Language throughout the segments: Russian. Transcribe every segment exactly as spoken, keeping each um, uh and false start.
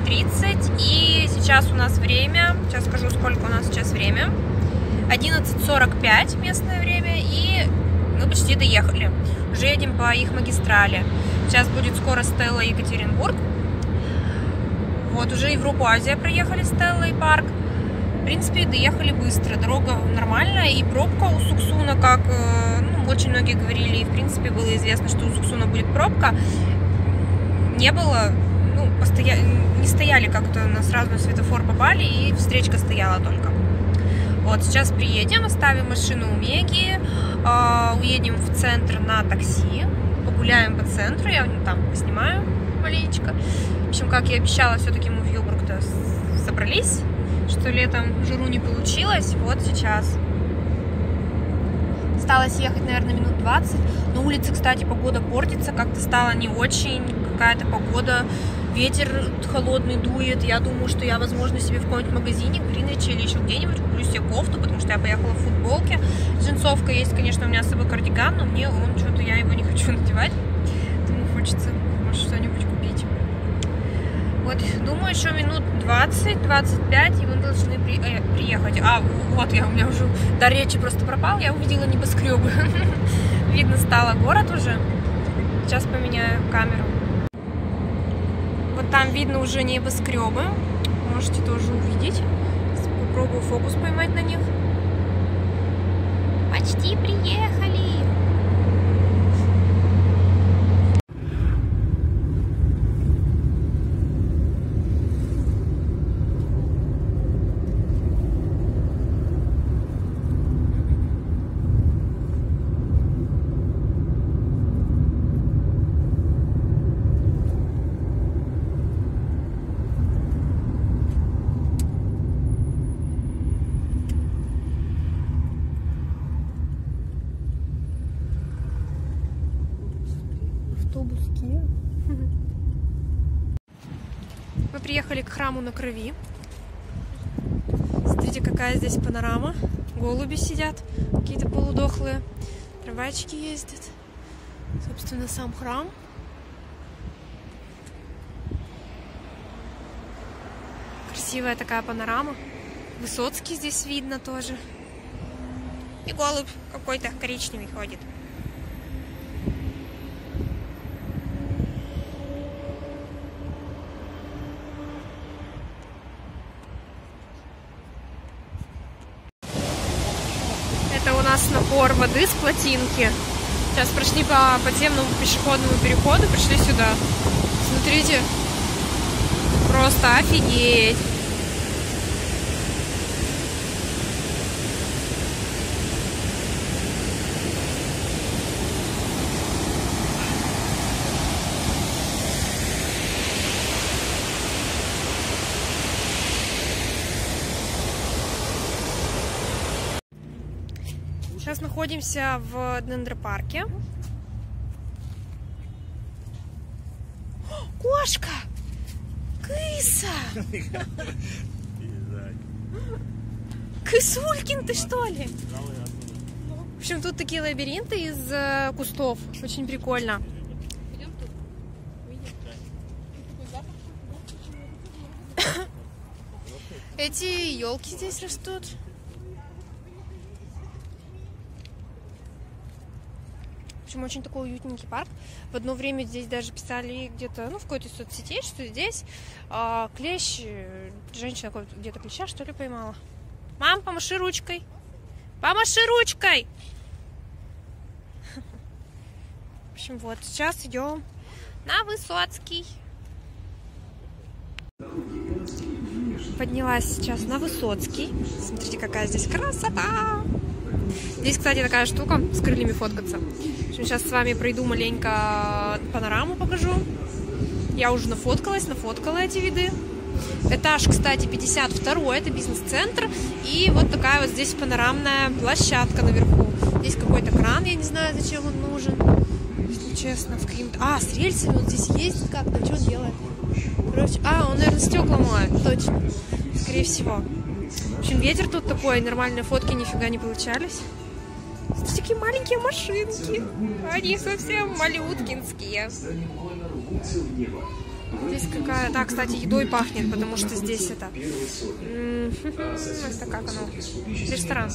тридцать, и сейчас у нас время, сейчас скажу, сколько у нас сейчас время, одиннадцать сорок пять местное время, и мы почти доехали. Уже едем по их магистрали. Сейчас будет скоро Стелла Екатеринбург. Вот, уже Европу Азия проехали, Стелла и парк. В принципе, доехали быстро, дорога нормальная, и пробка у Суксуна, как ну, очень многие говорили, и в принципе было известно, что у Суксуна будет пробка, не было, ну, постоя... не стояли как-то, на сразу на светофор попали, и встречка стояла только. Вот, сейчас приедем, оставим машину у Меги, э, уедем в центр на такси, погуляем по центру, я там поснимаю маленечко. В общем, как я обещала, все-таки мы в Йобург-то собрались, что летом жиру не получилось, вот сейчас. Осталось ехать, наверное, минут двадцать. На улице, кстати, погода портится, как-то стало не очень, какая-то погода, ветер холодный дует. Я думаю, что я, возможно, себе в каком-нибудь магазине, в Гринвиче или еще где-нибудь куплю себе кофту, потому что я поехала в футболке. Джинсовка есть, конечно, у меня с собой кардиган, но мне он, что-то я его не хочу надевать. Думаю, хочется, может, что-нибудь купить. Вот, думаю, еще минут двадцать-двадцать пять, и мы должны при... э, приехать. А, вот я, у меня уже до речи просто пропал, я увидела небоскребы. Видно стало город уже. Сейчас поменяю камеру. Вот там видно уже небоскребы. Можете тоже увидеть. Попробую фокус поймать на них. Почти приехали. Мы приехали к храму на Крови. Смотрите, какая здесь панорама. Голуби сидят, какие-то полудохлые. Трамвайчики ездят. Собственно, сам храм. Красивая такая панорама. Высоцкий здесь видно тоже. И голубь какой-то коричневый ходит. Это у нас напор воды с плотинки. Сейчас прошли по подземному пешеходному переходу, пришли сюда. Смотрите, просто офигеть. Сейчас находимся в дендропарке. Кошка! Кыса! Кысулькин ты, что ли? В общем, тут такие лабиринты из э, кустов. Очень прикольно. Эти елки здесь растут. В общем, очень такой уютненький парк. В одно время здесь даже писали где-то, ну, в какой-то соцсети, что здесь а, клещ, женщина где-то клеща, что ли, поймала. Мам, помаши ручкой. Помаши ручкой! В общем, вот, сейчас идем на Высоцкий. Поднялась сейчас на Высоцкий. Смотрите, какая здесь красота! Здесь, кстати, такая штука с крыльями фоткаться. В общем, сейчас с вами пройду маленько панораму покажу. Я уже нафоткалась, нафоткала эти виды. Этаж, кстати, пятьдесят второй, это бизнес-центр. И вот такая вот здесь панорамная площадка наверху. Здесь какой-то кран, я не знаю, зачем он нужен. Если честно, в каким-то... А, с рельсами он здесь ездит как-то, что он делает? Короче, а, он, наверное, стекла моет, точно. Скорее всего. В общем, ветер тут такой, нормальные фотки нифига не получались. Смотрите, такие маленькие машинки. Они совсем малюткинские. Здесь какая... Да, кстати, едой пахнет, потому что здесь это... Это как оно? Ресторан.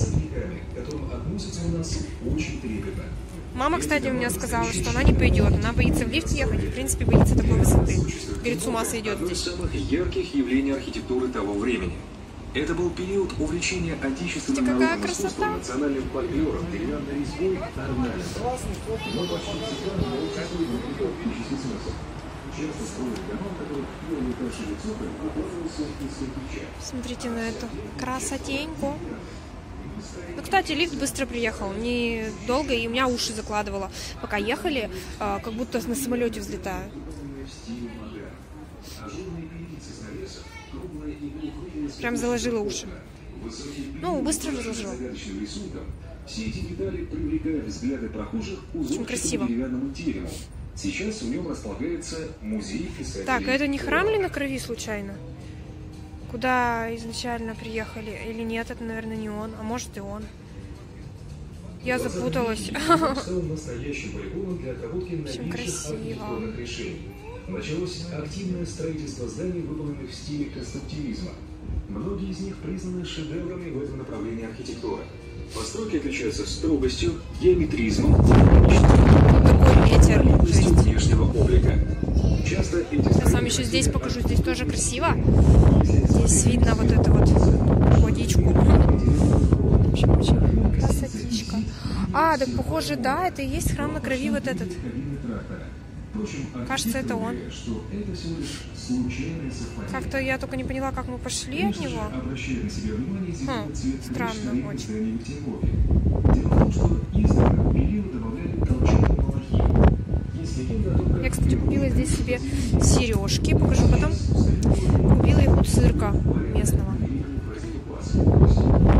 Мама, кстати, у меня сказала, что она не пойдет. Она боится в лифте ехать и, в принципе, боится такой высоты. Говорит, с ума сойдет здесь. Одно из самых ярких явлений архитектуры того времени. Это был период увлечения отечественным народным искусством, национальным фольклором, деревянной резьбой, орнаментом. Но почти всегда на участвует политический смысл. Часто строили дома, в которых первый этаж или цоколь укладывался из кирпича. Смотрите на эту красотеньку. Ну, кстати, лифт быстро приехал, недолго, и у меня уши закладывало. Пока ехали, как будто на самолете взлетаю. Прям заложила уши. Ну, быстро разложила. Очень красиво. Сейчас в нем располагается музей писателей. Так, это не храм ли на Крови случайно? Куда изначально приехали? Или нет, это, наверное, не он, а может и он. Я запуталась. Очень красиво. Началось активное строительство зданий, выполненных в стиле конструктивизма. Многие из них признаны шедеврами в этом направлении архитектуры. Постройки отличаются строгостью, геометризмом, Такой ветер. внешнего облика. Часто эти Я вам еще здесь покажу, здесь тоже красиво. Здесь видно вот эту вот водичку. В общем, очень красотища. А, так похоже, да, это и есть храм на Крови вот этот. Кажется, это он. Как-то я только не поняла, как мы пошли от него. Хм, странно очень. Я, кстати, купила здесь себе сережки. Покажу потом. Купила их у цирка местного.